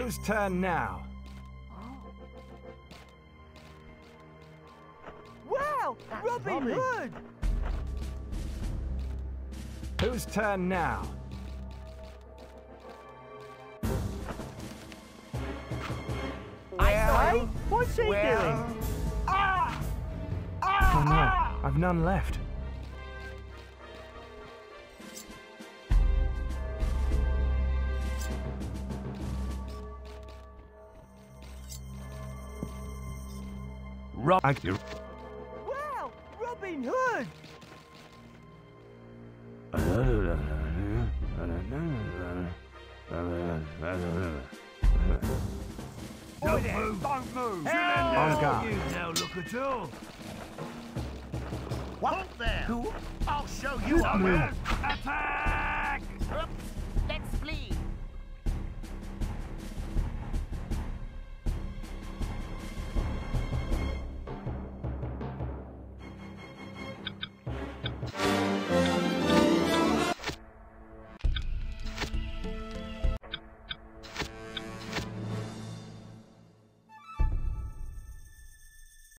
Whose turn now? Wow! Robin Hood! Whose turn now? Hey, what's he doing? Oh no, I've none left. Wow! Robin Hood! Don't move! Don't move! On guard. You now look at all. What there? Who? I'll show you a man.